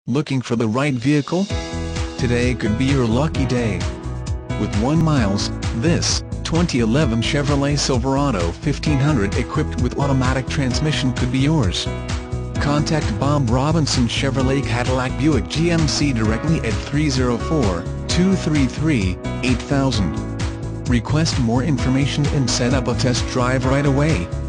Looking for the right vehicle? Today could be your lucky day. With 1 miles, this 2011 Chevrolet Silverado 1500 equipped with automatic transmission could be yours. Contact Bob Robinson Chevrolet Cadillac Buick GMC directly at 304-233-8000. Request more information and set up a test drive right away.